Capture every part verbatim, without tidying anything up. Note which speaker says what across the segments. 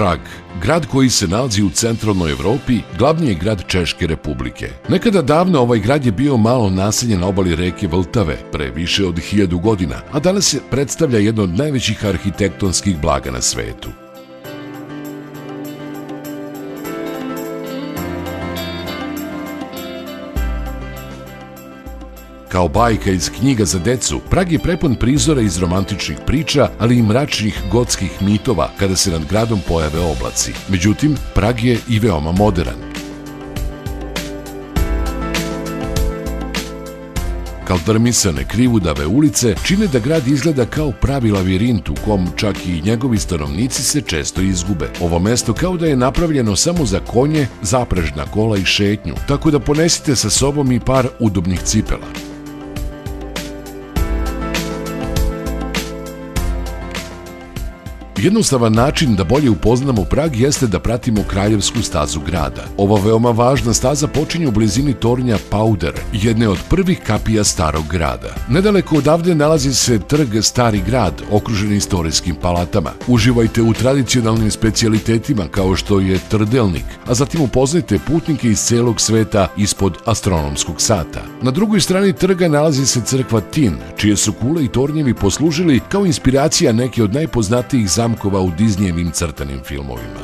Speaker 1: Prag, grad koji se nalazi u centralnoj Evropi, glavni je grad Češke Republike. Nekada davno ovaj grad je bio malo naseljen na obali reke Vltave, pre više od hiljadu godina, a danas se predstavlja jedno od najvećih arhitektonskih blaga na svetu. Kao bajka iz knjiga za decu, Prag je prepun prizora iz romantičnih priča, ali i mračnih gotskih mitova kada se nad gradom pojave oblaci. Međutim, Prag je i veoma modern. Kaldrmisane krivudave ulice čine da grad izgleda kao pravi lavirint u kom čak i njegovi stanovnici se često izgube. Ovo mesto kao da je napravljeno samo za konje, zaprežna kola i šetnju, tako da ponesite sa sobom i par udobnih cipela. Jednostavan način da bolje upoznamo Prag jeste da pratimo kraljevsku stazu grada. Ova veoma važna staza počinje u blizini tornja Powder, jedne od prvih kapija starog grada. Nedaleko odavde nalazi se trg Stari grad, okružen istorijskim palatama. Uživajte u tradicionalnim specijalitetima kao što je trdelnik, a zatim upoznajte putnike iz celog sveta ispod astronomskog sata. Na drugoj strani trga nalazi se crkva Tin, čije su kule i tornjevi poslužili kao inspiracija neke od najpoznatijih zamkova u Disneyevim crtanim filmovima.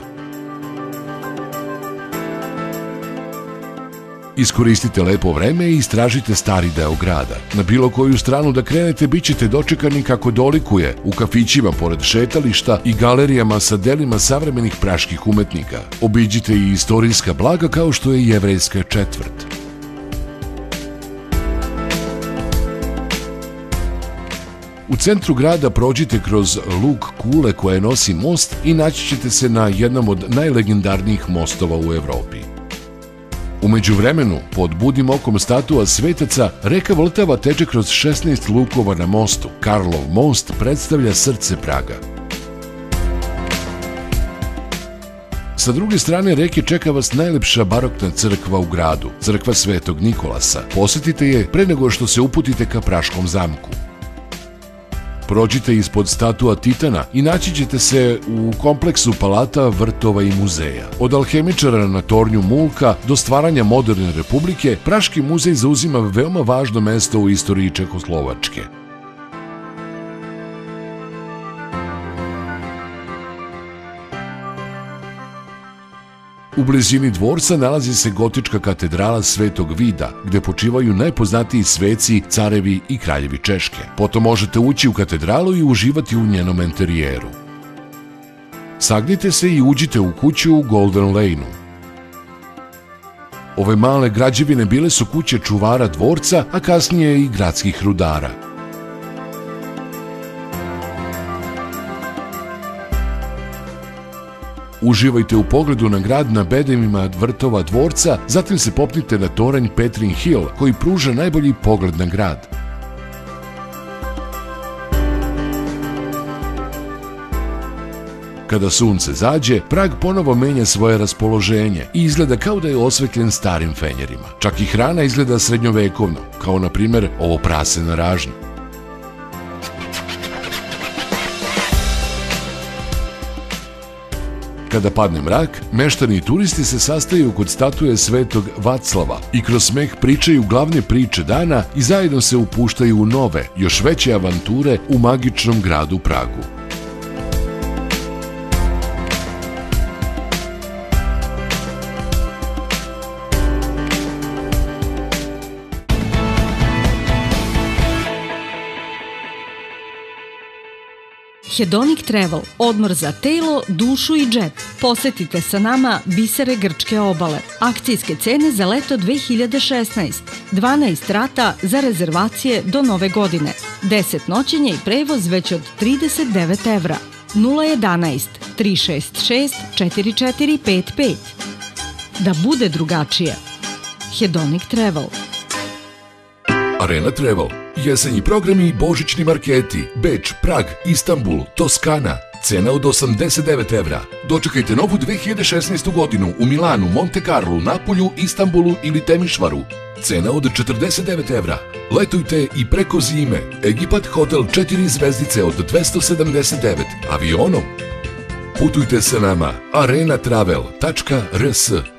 Speaker 1: Iskoristite lepo vreme i istražite stari deo grada. Na bilo koju stranu da krenete, bit ćete dočekani kako dolikuje, u kafićima pored šetališta i galerijama sa delima savremenih praških umetnika. Obiđite i istorijska blaga kao što je jevrejska četvrt. U centru grada prođite kroz luk kule koje nosi most i naći ćete se na jednom od najlegendarnijih mostova u Evropi. U međuvremenu, pod budnim okom statua svetaca, reka Vltava teče kroz šesnaest lukova na mostu. Karlov most predstavlja srce Praga. Sa druge strane reke čeka vas najlepša barokna crkva u gradu, crkva Svetog Nikolasa. Posetite je pre nego što se uputite ka Praškom zamku. Prođite ispod statua Titana i naći ćete se u kompleksu palata, vrtova i muzeja. Od alhemičara na tornju Mulka do stvaranja moderne republike, Praški muzej zauzima veoma važno mesto u istoriji Čehoslovačke. U blizini dvorca nalazi se gotička katedrala Svetog Vida, gde počivaju najpoznatiji sveci, carevi i kraljevi Češke. Potom možete ući u katedralu i uživati u njenom enterijeru. Sagnite se i uđite u kuću u Golden Lane-u. Ove male građevine bile su kuće čuvara dvorca, a kasnije i gradskih rudara. Uživajte u pogledu na grad na bedemima vrtova dvorca, zatim se popnite na toranj Petrin Hill, koji pruža najbolji pogled na grad. Kada sunce zađe, Prag ponovo menja svoje raspoloženje i izgleda kao da je osvetljen starim fenjerima. Čak i hrana izgleda srednjovekovno, kao na primer ovo prase na ražnju. Kada padne mrak, meštani i turisti se sastaju kod statue Svetog Vaclava i kroz smeh pričaju glavne priče dana i zajedno se upuštaju u nove, još veće avanture u magičnom gradu Pragu.
Speaker 2: Hedonic Travel, odmor za telo, dušu i džep. Posetite sa nama bisere grčke obale. Akcijske cene za leto dve hiljade šesnaeste. dvanaest rata za rezervacije do nove godine. deset noćenja i prevoz već od trideset devet evra. nula jedanaest tri šest šest četiri četiri pet pet. Da bude drugačije. Hedonic Travel.
Speaker 1: Arena Travel. Jesenji programi i božićni marketi. Beč, Prag, Istanbul, Toskana. Cena od osamdeset devet evra. Dočekajte novu dve hiljade šesnaestu godinu u Milanu, Monte Carlu, Napolju, Istanbulu ili Temišvaru. Cena od četrdeset devet evra. Letujte i preko zime. Egipat hotel četiri zvezdice od dvesta sedamdeset devet. Avionom. Putujte sa nama arena travel tačka r s.